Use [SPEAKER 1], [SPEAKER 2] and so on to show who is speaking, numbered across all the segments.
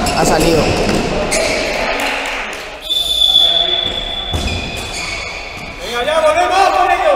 [SPEAKER 1] Ha salido.
[SPEAKER 2] Venga, ya volvemos con ellos.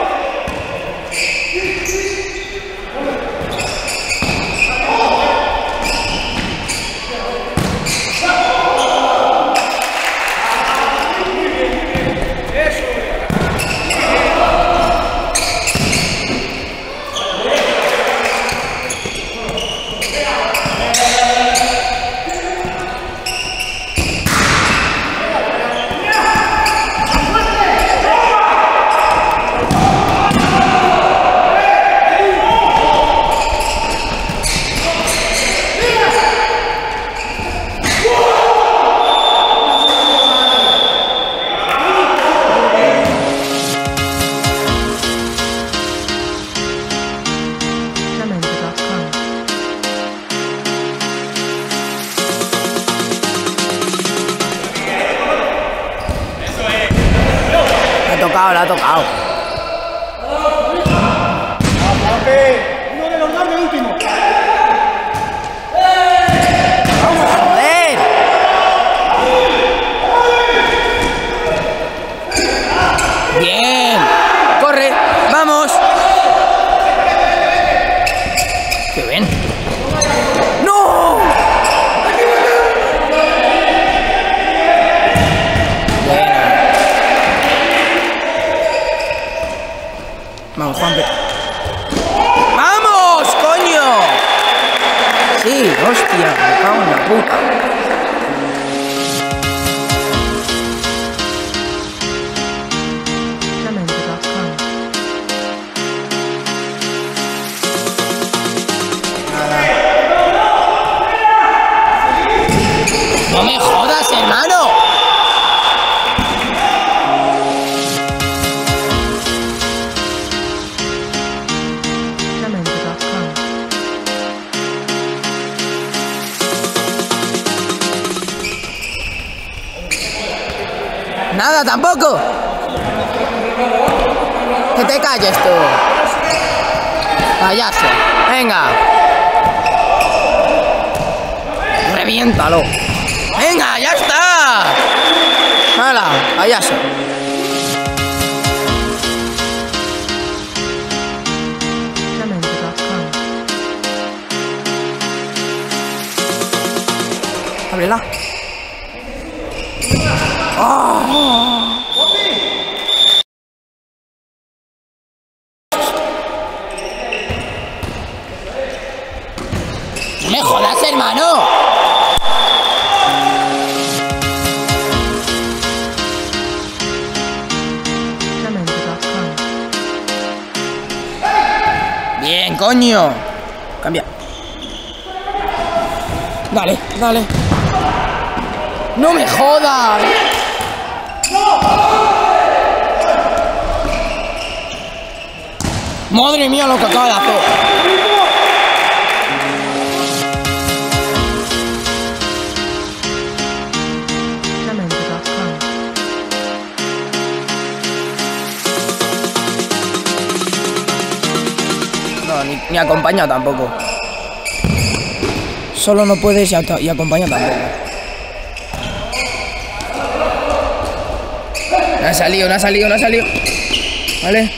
[SPEAKER 1] La ha tocado.
[SPEAKER 2] Uno de los dos de último.
[SPEAKER 1] ¡Joder! Bien. Corre. Vamos. Qué bien. ¡No! Vamos, Juanpe. ¡Vamos, coño! Sí, hostia, me cago en la puta. Nada. ¡No me jodas, hermano! Nada, tampoco. Que te calles tú. Payaso. Venga. Reviéntalo. Venga, ya está. Hala, payaso. Ábrela. ¡Oh! ¡No me jodas, hermano! Bien, coño. Cambia. Dale, dale. ¡No me jodas! Madre mía lo que acaba de hacer. No, ni acompaña tampoco. Solo no puedes y acompaña tampoco. No ha salido, no ha salido, no ha salido. Vale.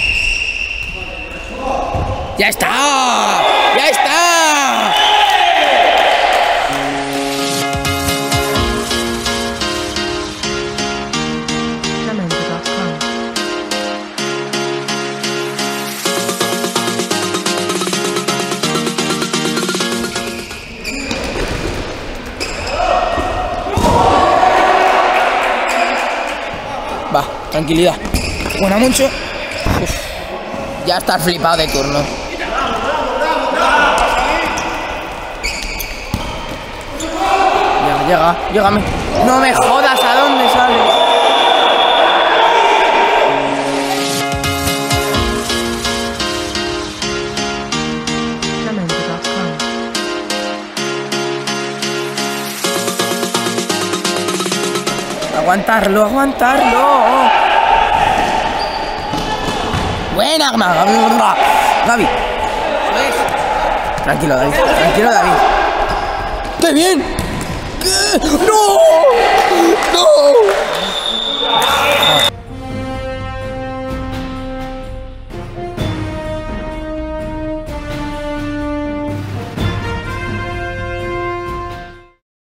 [SPEAKER 1] ¡Ya está! ¡Ya está! Va, tranquilidad. Buena mucho. Uf. Ya estás flipado de turno. Llega, llégame. No me jodas, ¿a dónde sale? Aguantarlo, aguantarlo. Buena, Gaby. Tranquilo, David. Tranquilo, David. ¡Qué bien! ¿Qué? ¡No! ¡No!